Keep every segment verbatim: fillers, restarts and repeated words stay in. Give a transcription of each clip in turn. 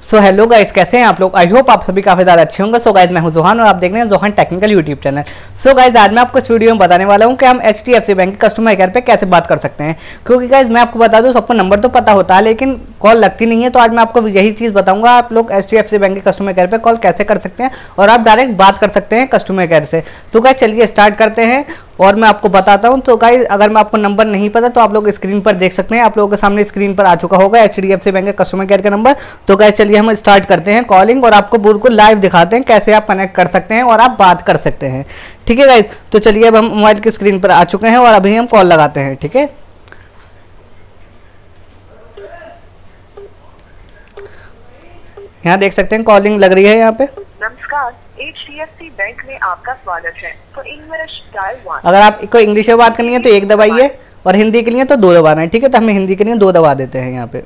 So hello guys, कैसे हैं आप लोग। आई होप आप सभी काफ़ी ज़्यादा अच्छे होंगे। सो गाइस, मैं हूं जोहान और आप देख रहे हैं Johan technical YouTube channel. So guys, आज मैं आपको इस वीडियो में बताने वाला हूं कि हम H D F C bank के कस्टमर केयर पे कैसे बात कर सकते हैं। क्योंकि गाइस मैं आपको बता दूं, सबको नंबर तो पता होता है लेकिन कॉल लगती नहीं है। तो आज मैं आपको यही चीज़ बताऊंगा, आप लोग H D F C bank के कस्टमर केयर पर कॉल कैसे कर सकते हैं और आप डायरेक्ट बात कर सकते हैं कस्टमर केयर से। तो गाइस चलिए स्टार्ट करते हैं और मैं आपको बताता हूं। तो गाइस, अगर मैं आपको नंबर नहीं पता तो आप लोग स्क्रीन पर देख सकते हैं, आप लोगों के सामने स्क्रीन पर आ चुका होगा H D F C bank के कस्टमर केयर का नंबर। तो गाइस चलिए हम स्टार्ट करते हैं कॉलिंग और आपको बिल्कुल लाइव दिखाते हैं कैसे आप कनेक्ट कर सकते हैं और आप बात कर सकते हैं। ठीक है गाइस, तो चलिए अब हम मोबाइल की स्क्रीन पर आ चुके हैं और अभी हम कॉल लगाते हैं। ठीक है, यहाँ देख सकते हैं कॉलिंग लग रही है यहाँ पे। नमस्कार, H D F C bank में आपका स्वागत है। तो इंग्लिश डायल वन। अगर आपको इंग्लिश में बात करनी है तो एक दबाइए और हिंदी के लिए तो दो दबाना है। ठीक है, तो हमें हिंदी के लिए दो दबा देते हैं यहाँ पे।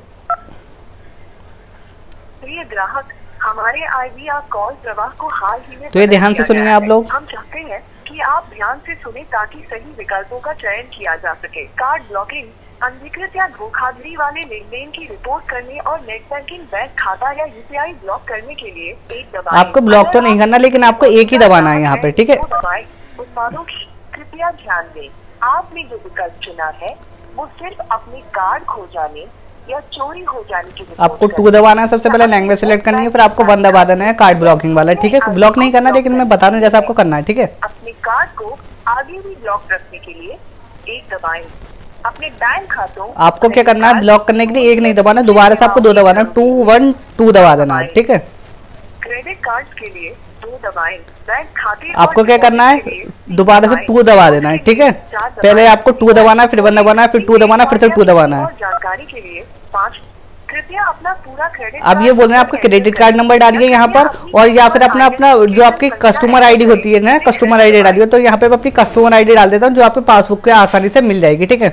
प्रिय ग्राहक, हमारे आई वी आर कॉल प्रवाह को हाल ही में तो ये ध्यान से सुनिए आप लोग। हम चाहते हैं कि आप ध्यान से सुने ताकि सही विकल्पों का चयन किया जा सके। कार्ड ब्लॉकिंग, अनधिकृत या धोखाधड़ी वाले लेन देन की रिपोर्ट करने और नेट बैंकिंग, बैंक खाता या यू पी आई ब्लॉक करने के लिए एक दबाएं। आपको ब्लॉक तो नहीं करना, लेकिन आपको एक ही दबाना है यहाँ पे। ठीक है, उत्पादों की कृपया ध्यान दें, आपने जो विकल्प चुना है वो सिर्फ अपने कार्ड खो जाने या चोरी हो जाने की रिपोर्ट आपको टू दबाना है। सबसे पहले लैंग्वेज सिलेक्ट करनी है, फिर आपको वन दबा देना है कार्ड ब्लॉकिंग वाला। ठीक है, ब्लॉक नहीं करना, लेकिन मैं बता रहा हूँ जैसा आपको करना है। ठीक है, अपने कार्ड को आगे भी ब्लॉक रखने के लिए एक दबाएं। अपने बैंक खातों आपको क्या करना है, ब्लॉक करने के लिए एक नहीं दबाना, दोबारा से आपको दो दबाना है। टू वन टू दबा देना है। ठीक है, क्रेडिट कार्ड के लिए दो दबाएं। बैंक खाते आपको क्या करना है, दोबारा से टू दबा देना है। ठीक है, पहले आपको टू दबाना है, फिर वन दबाना है, फिर टू दबाना है, फिर से टू दबाना है। जानकारी के लिए पाँच, कृपया अपना पूरा क्रेडिट। अब ये बोल रहे हैं आपका क्रेडिट कार्ड नंबर डालिए यहाँ पर, और या फिर अपना अपना जो आपकी कस्टमर आईडी होती है ना, कस्टमर आईडी डालिए। तो यहाँ पे मैं अपनी कस्टमर आईडी डाल देता हूँ जो आपके पासबुक पे आसानी से मिल जाएगी। ठीक है,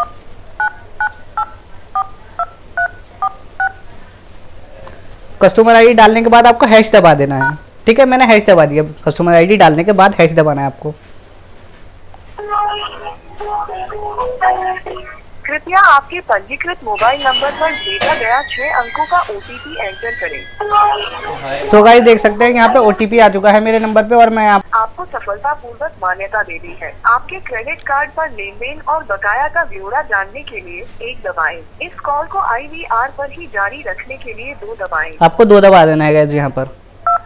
कस्टमर आईडी डालने के बाद आपको हैश दबा देना है। ठीक है, मैंने हैश दबा दिया। कस्टमर आईडी डालने के बाद हैश दबाना है आपको। कृपया आपके पंजीकृत मोबाइल नंबर पर भेजा गया छह अंकों का ओ टी पी एंटर करें। सो गाइस, देख सकते हैं यहाँ पे ओ टी पी आ चुका है मेरे नंबर पे और मैं आप... आपको सफलतापूर्वक मान्यता दे दी है। आपके क्रेडिट कार्ड पर लेन देन और बकाया का ब्यौरा जानने के लिए एक दबाएं। इस कॉल को आई वी आर पर ही जारी रखने के लिए दो दबाएं। आपको दो दबा देना है गाइस यहाँ पर।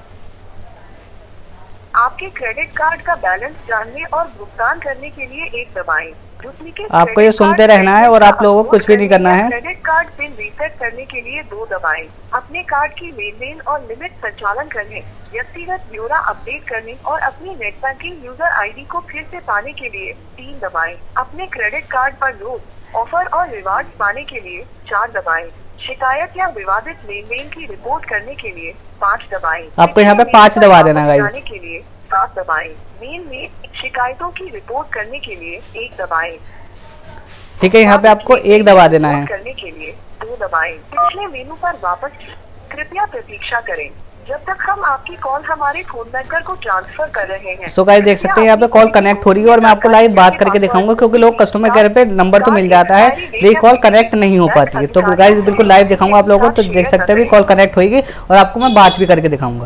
आपके क्रेडिट कार्ड का बैलेंस जानने और भुगतान करने के लिए एक दबाएं। आपको ये सुनते रहना है और आप लोगों को कुछ भी नहीं करना है। क्रेडिट कार्ड पिन रीसेट करने के लिए दो दबाएं। अपने कार्ड की लेन देन और लिमिट संचालन करने, व्यक्तिगत ब्यौरा अपडेट करने और अपनी net banking user I D को फिर से पाने के लिए तीन दबाएं। अपने क्रेडिट कार्ड पर लोन, ऑफर और रिवार्ड पाने के लिए चार दबाएं। शिकायत या विवादित लेन देन की रिपोर्ट करने के लिए पाँच दबाएं। आपको यहाँ पे पाँच दबा देना गाइस। के लिए सात दबाएं। मेल में शिकायतों की रिपोर्ट करने के लिए एक दबाएं। ठीक है, यहाँ पे आपको एक दबा देना है। करने के लिए दो दबाएं। पिछले मेनू पर वापस, कृपया प्रतीक्षा करें जब तक हम आपकी कॉल हमारे फोन बैंकर को ट्रांसफर कर रहे हैं। सो गाइस, देख सकते हैं यहाँ पे कॉल कनेक्ट हो रही है और मैं आपको लाइव बात करके दिखाऊंगा, क्योंकि लोग कस्टमर केयर पे नंबर तो मिल जाता है लेकिन कॉल कनेक्ट नहीं हो पाती है। तो गाइस बिल्कुल लाइव दिखाऊंगा आप लोगों को। तो देख सकते हैं कॉल कनेक्ट होगी और आपको मैं बात भी करके दिखाऊंगा।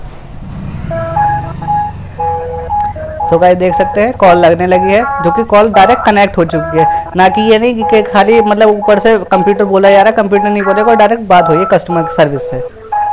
तो गाइस देख सकते हैं कॉल लगने लगी है, जो कि कॉल डायरेक्ट कनेक्ट हो चुकी है। ना कि ये नहीं कि खाली मतलब ऊपर से कंप्यूटर बोला जा रहा है, कंप्यूटर नहीं बोलेगा और डायरेक्ट बात हुई है कस्टमर सर्विस से।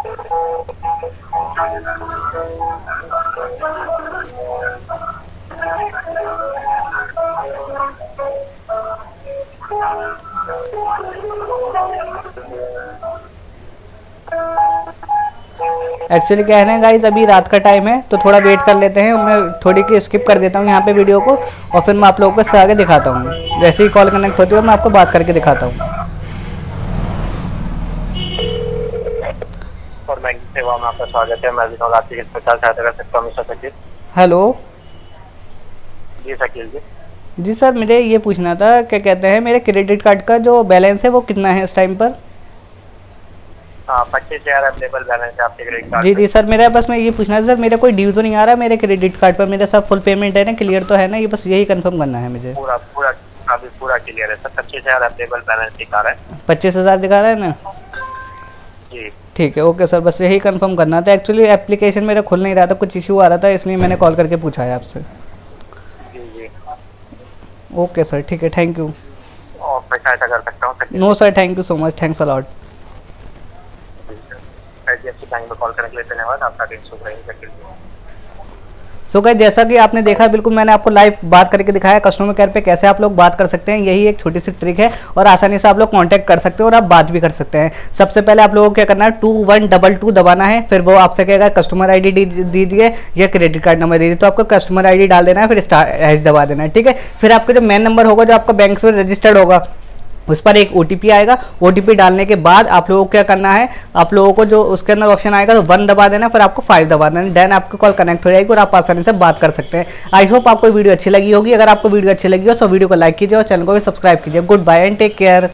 एक्चुअली क्या है ना गाइस, अभी रात का टाइम है तो थोड़ा वेट कर लेते हैं। मैं थोड़ी की स्किप कर देता हूँ यहाँ पे वीडियो को और फिर मैं आप लोगों को आगे दिखाता हूँ। जैसे ही कॉल कनेक्ट होती है मैं आपको बात करके दिखाता हूँ। और बैंक सेवा में आपका स्वागत है। मैं विनोद आपकी किस प्रकार सहायता कर सकता हूँ मिस्टर शकील? हेलो जी शकील जी। जी सर, मुझे ये पूछना था, क्या कहते हैं मेरे क्रेडिट कार्ड का जो बैलेंस है वो कितना है इस टाइम पर? पच्चीस हजार अवेलेबल बैलेंस है आपके क्रेडिट कार्ड। जी जी सर, मेरा बस मैं ये पूछना है सर, मेरा कोई ड्यू तो नहीं आ रहा मेरे क्रेडिट कार्ड पर? मेरा सब फुल पेमेंट है ना, क्लियर तो है ना? ये बस यही कंफर्म करना है मुझे। पूरा पूरा अभी पूरा क्लियर है सर। पच्चीस हजार अवेलेबल बैलेंस दिखा रहा है। पच्चीस हजार दिखा रहा है ना? जी ठीक है, ओके सर, बस यही कंफर्म करना था। एक्चुअली एप्लीकेशन मेरा खुल नहीं रहा था, कुछ इशू आ रहा था, इसलिए मैंने कॉल करके पूछा है आपसे। जी जी ओके सर, ठीक है, थैंक यू। और मैं सहायता कर सकता हूँ? No sir, thank you so much, thanks a lot. H D F C bank में कॉल करने के लिए धन्यवाद। आपका दिन शुभ रहे। सो गाइस, जैसा कि आपने देखा, बिल्कुल मैंने आपको लाइव बात करके दिखाया कस्टमर केयर पे कैसे आप लोग बात कर सकते हैं। यही एक छोटी सी ट्रिक है और आसानी से आप लोग कांटेक्ट कर सकते हो और आप बात भी कर सकते हैं। सबसे पहले आप लोगों को क्या करना है, टू वन डबल टू दबाना है, फिर वो आपसे कहेगा कस्टमर आई डी दीजिए या क्रेडिट कार्ड नंबर दीजिए, तो आपको कस्टमर आई डी डाल देना है, फिर स्टार हैश दबा देना है। ठीक है, फिर आपका जो मेन नंबर होगा जो आपका बैंक से रजिस्टर्ड होगा उस पर एक ओटीपी आएगा। ओटीपी डालने के बाद आप लोगों को क्या करना है, आप लोगों को जो उसके अंदर ऑप्शन आएगा तो वन दबा देना, फिर आपको फाइव दबा देना, देन आपकी कॉल कनेक्ट हो जाएगी और आप आसानी से बात कर सकते हैं। आई होप आपको वीडियो अच्छी लगी होगी। अगर आपको वीडियो अच्छी लगी हो तो वीडियो को लाइक कीजिए और चैनल को भी सब्सक्राइब कीजिए। Goodbye and take care.